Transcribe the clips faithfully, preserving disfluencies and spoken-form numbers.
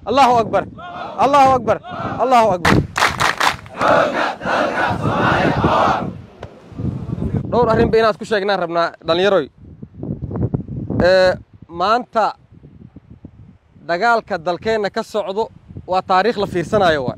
الله أكبر الله أكبر الله أكبر دور أهرين بينا أسكو شاكنا ربنا دانيروي ما أنت دقالك الدلكين كالسعودو وتاريخ لفيرسنا يوا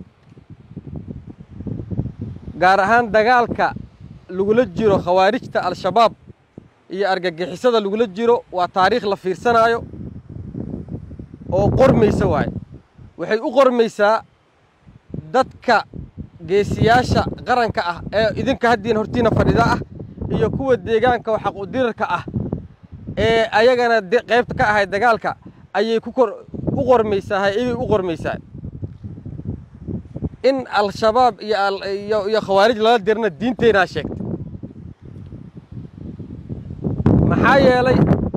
قارهان دقالك لغولد جيرو خوارجتا الشباب iyo argagixisada lagu la jiro waa taariikh la fiirsanayo oo qormaysa waay waxay u qormaysaa dadka geesiyaasha qaranka ah ee idinka haddiin hortiina fadhida ah iyo kuwa deegaanka oo xaq u dirarka ah ee ayagana qaybta ka ahay dagaalka ayay ku kor u qormaysaa ay u qormaysaa in al-shabaab iyo iyo khawaarij la dirna diinteena sheegtay maxaa yeelay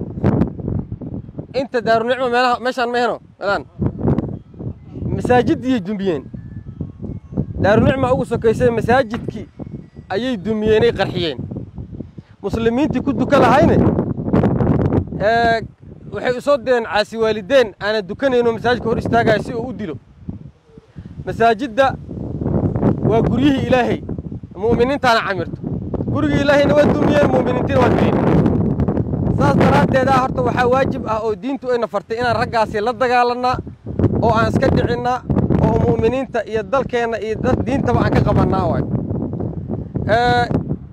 inta daaru nicmo meelaha meeshaan ma heno meelaan masaajidii dumiyeen daaru nicmo ugu sokaysay masaajidkii ayay dumiyeenay qarxiyeen muslimiintii ku duka lahayne ee waxay u soo deen caasi waalideen aan dukanayno masaajidka hor istaagay si uu u dilo masaajidda waa guriyihii ilaahay muuminiintaana camirto gurigii ilaahayna waa dumiyeen muuminiintiina waa dileen saas daraadeeda horta waxaa waajib ah oo diintu ayna fartay inaan raggaasi la dagaalanaa oo aan iska dhicinaa oo muuminiinta iyo dalkeena iyo dad diintaba aan ka qabanaa waay ee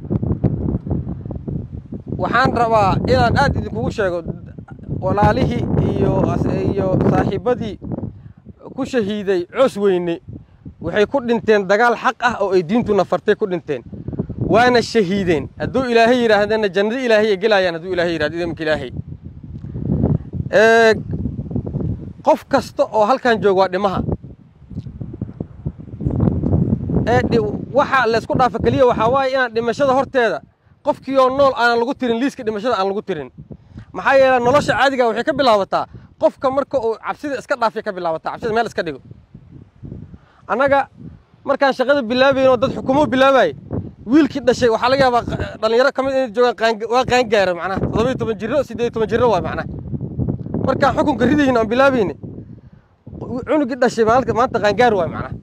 waxaan rabaa inaan aad idinkugu sheego walaalihii iyo iyo saaxiibadii ku shahiiday coos weyne waxay ku dhinteen dagaal xaq ah oo ay diintuna fartay ku dhinteen وانا الشهيدين ادو الهي يراهدنا جنة الهي جلايان ادو الهي يراد idamka ilaahay ee qof kasta oo halkan joogo waa dhimaha ee waxa la isku dhaafo kaliya waxa waay in dhimashada horteeda qofkii oo nool aan lagu tirin liiska dhimashada aan lagu tirin maxaa yeelay nolosha caadiga waxay ka bilaabataa qofka marka uu cabsida iska dhaafay ka bilaabataa cabsida meel iska dhigo anaga markaan shaqada bilaabayno dad xukumo bilaabay wiilkii dhashay waxa laga yaabaa dhalinyaro kamid in joogan waa qaan gaaro macnaha toddoba iyo toban jiro siddeed iyo toban jiro waa macnaha markaan xukunka ridayna aan bilaabayna cunugii dhashay maalinka maanta qaan gaar waa macnaha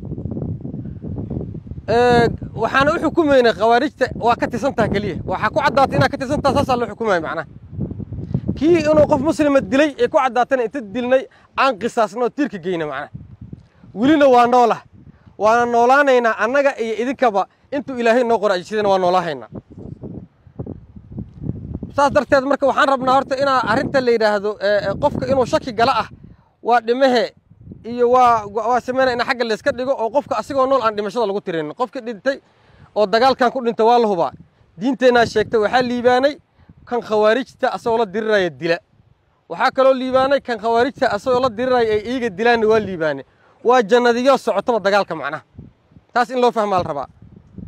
ee waxaan u xukumaynaa khawaarijta waa ka tisantaa kaliya waxa ku cadaatay inaa ka tisantaa saas loo xukumay macnaha kii inuu qof muslim dilay ee ku cadaatana inta dilnay aan qisaasno tiirka geeyna macnaha wilina waa noolah waana noolaanaynaa annaga iyo idinkaba intuu ilaahay noo qoray sidana waa noolahayna saas darteed marka waxaan rabnaa horta inaa arinta la yiraahdo qofka inuu shaki gala ah waa dhimahe iyo waa waa sameeyna in xagga la iska dhigo oo qofka asigoo nool aan dhimashada lagu tirin qofka dhintay oo dagaalkan ku dhintay waa la hubaa diinteena sheegtay waxa liibaanay kan khawaarijta asoo la diriraya dila waxa kale oo liibaanay kan khawaarijta asoo la diriraya ay iiga dilaan waa liibaanay waa jannadiyo socoto dagaalka macnaha taas in loo fahmo la rabaa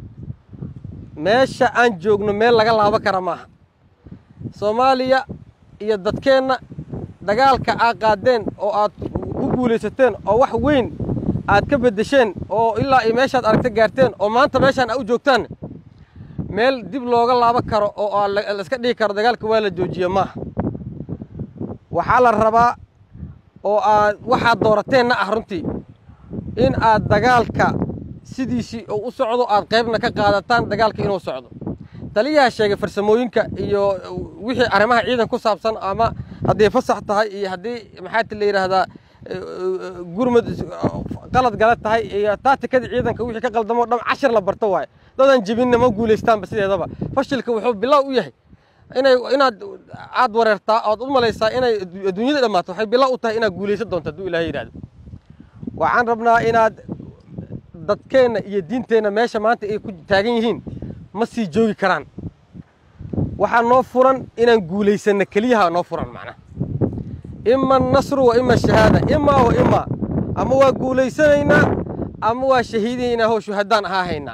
meesha aan joogno meel laga laabo kara maaha Soomaaliya iyo dadkeena dagaalka aad qaadeen oo aad ku guuleysateen oo wax weyn aad ka bedesheen oo ilaa ay meeshaad aragta gaarteen oo maanta meeshaan aad u joogtaan meel dib looga laabo karo oo la iska dhigi karo dagaalka waa la joojiyo maaha waxa la rabaa oo aad waxa doorateen ah runtii in aad dagaalka sidiisi oo u socdo aad qaybna ka qaadataan dagaalka inuu socdo taliyaha sheegay farsamooyinka iyo wixii arimaha ciidan ku saabsan ama hadii fasax tahay iyo hadii maxaa la yiraahdaa gurmad qalad galad tahay iyo taatikada ciidanka wixii ka qaldamo dham cashar la barto waay dadan jibinna ma guuleystaan basideedaba fashilka wuxuu bilow u yahay inay inaad aad wareertaa aad u malaysaa inay adduunyada dhamaato waxay bilow u tahay inaad guuleysan doonto haduu ilaahay yiraahdo waxaan rabnaa inaad dadkeena iyo diinteena meesha maanta ay ku taagan yihiin ma sii joogi karaan waxa noo furan inaan guuleysano kaliya noo furan macna imma nasru wa imma shahada imma wa imma ama waa guuleysanayna ama waa shahiidayna oo shuhadaan ahaayna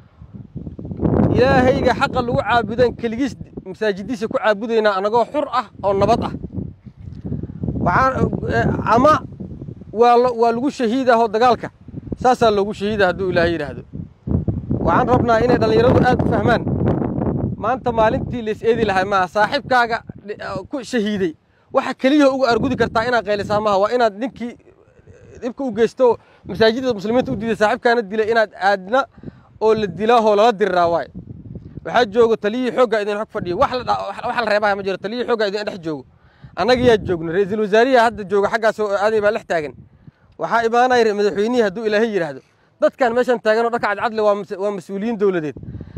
ilaahayga xaq lagu caabudan kaligiis masaajidiisa ku caabudayna anagoo xur ah oo nabad ah waxaan ama waa waa lagu shahiidaho dagaalka saasa lagu shahiidaa haduu ilaahay yiraahdo waxaan rabnaa inay dhalinyaradu aad u fahmaan maanta maalintii lees eedi lahay ma saaxiibkaaga ku shahiiday waxa kaliya ugu argudi kartaa inaad qaylisaa ma waa inaad ninkii dhibka u geysto masaajidda muslimiinta u diiday saaxiibkaana dilay inaad aadna oo la dilaa oo lala diraa waay waxaa joogo taliyii xoogga idin xog fadhiyo wax la wax la reebaha ma jiro taliyii xoogga idin dhex joogo annaga yaa joogno ra'iisul wasaariyaha hadda jooga xaggaas oo aaday baa lex taagan waxaa imaanaya madaxweynihi hadduu ilaahay yiraahdo dadkan meeshan taagan oo dharka cadcadle waa mas'uuliyiin dowladeed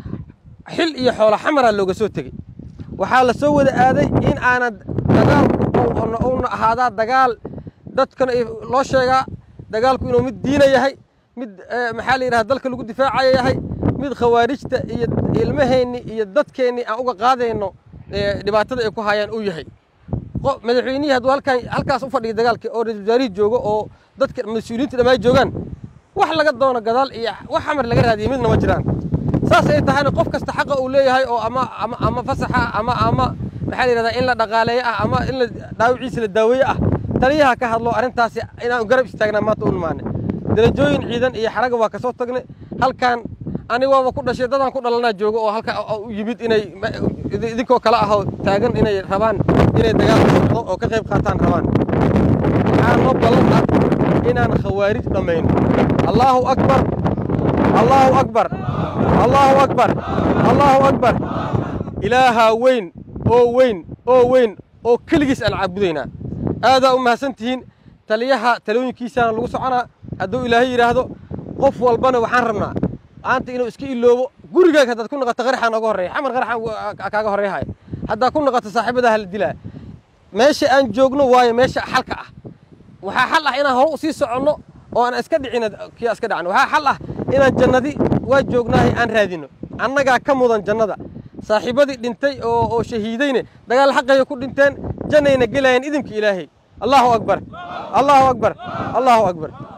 xil iyo xoolo xamara looga soo tegey waxaa la soo wada aaday in aanad dagaal uuna ahaadaa dagaal dadkan loo sheegaa dagaalku inuu mid diina yahay mid maxaa la yidhahda dalka lagu difaacaya yahay mid khawaarijta iyo ilmaheenni iyo dadkeenni aan uga qaadayno dhibaatada ay ku hayaan uu yahay madaxweynihii hadduu halkan halkaas u fadhiyo dagaalkii oo ra'iisul wasaarihii joogo oo dadka mas-uuliyiinta dhammaan joogaan wax laga doono gadaal iyo wax xamar laga raadiyay midna ma jiraan saas ay tahayna qof kasta xaqa uu leeyahay oo ama ama ama fasaxa ama ama maxaa la yidhahdaa in la dhaqaaleeyo ah ama in la dhaawiciisa la daaweeyo ah taliyaha ka hadlo arrintaasi inaan garab istaagnaa maanta u imaanay darajooyin ciidan iyo xaraga waa ka soo tagnay halkan aniga waaba ku dhashay dadaan ku dhalanaa joogo oo halka u yimid inay idinkoo kale ah oo taagan inay rabaan inay dagaal socdo oo ka qayb qaataan rabaan waxaa noo ballan ah inaan khawaarij dhammayno allahu akbar allahu akbar allahu akbar allahu akbar ilaaha weyn oo weyn oo weyn oo keligiis aan caabudaynaa aadaa u mahadsantihiin taliyaha talooyinkiisaana lagu soconaa hadduu ilaahay yidhaahdo qof walbana waxaan rabnaa maanta inuu iska iloobo gurigaaga haddaad ku noqoto qaraxaa nooga horreeya xamar qaraxaan kaaga horreeyahay haddaad ku noqoto saaxiibada hala dilaa meesha aan joogno waayo meesha xalka ah waxaa xal ah inaan hore u sii soconno oo aan iska dhicina kii iska dhacno waxaa xal ah inaan jannadi waa joognaahay aan raadino annagaa ka mudan jannada saaxiibadii dhintay oo oo shahiidayne dagaal xaqaya ku dhinteen jannayna gelayaan idinka ilaahay allahu akbar allahu akbar allahu akbar